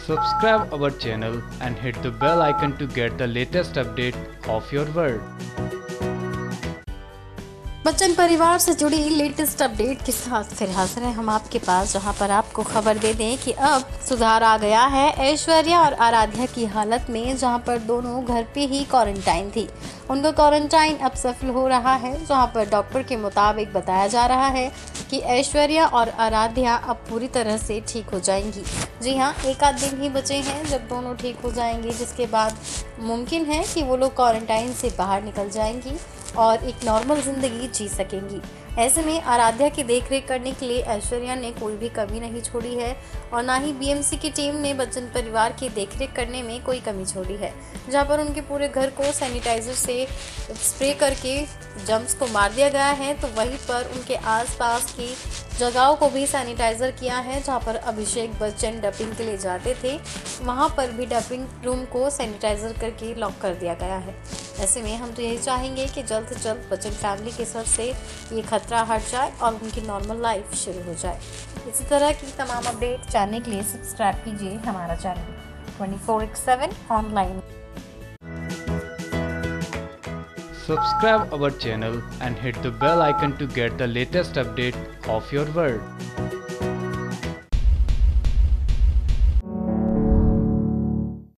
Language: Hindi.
Subscribe our channel and hit the bell icon to get the latest update of your world. Bachchan परिवार से जुड़ी लेटेस्ट अपडेट के साथ फिर हाजिर हैं हम आपके पास, जहां पर आपको खबर दे दें कि अब सुधार आ गया है ऐश्वर्या और आराध्या की हालत में, जहां पर दोनों घर पे ही क्वारंटाइन थी। उनका क्वारंटाइन अब सफल हो रहा है, जहां पर डॉक्टर के मुताबिक बताया जा रहा है कि ऐश्वर्या और आराध्या अब पूरी तरह से ठीक हो जाएंगी। जी हाँ, एक आध दिन ही बचे हैं जब दोनों ठीक हो जाएंगी, जिसके बाद मुमकिन है कि वो लोग क्वारंटाइन से बाहर निकल जाएंगी और एक नॉर्मल ज़िंदगी जी सकेंगी। ऐसे में आराध्या की देखरेख करने के लिए ऐश्वर्या ने कोई भी कमी नहीं छोड़ी है और ना ही बीएमसी की टीम ने बच्चन परिवार की देखरेख करने में कोई कमी छोड़ी है, जहां पर उनके पूरे घर को सैनिटाइजर से स्प्रे करके जर्म्स को मार दिया गया है। तो वहीं पर उनके आसपास की जगहों को भी सैनिटाइजर किया है, जहां पर अभिषेक बच्चन डबिंग के लिए जाते थे, वहां पर भी डबिंग रूम को सैनिटाइजर करके लॉक कर दिया गया है। ऐसे में हम तो यही चाहेंगे कि जल्द से जल्द बच्चन फैमिली के सर से ये खतरा हट जाए और उनकी नॉर्मल लाइफ शुरू हो जाए। इसी तरह की तमाम अपडेट जानने के लिए सब्सक्राइब कीजिए हमारा channel 24/7 online. Subscribe our channel and hit the bell icon to get the latest update of your world.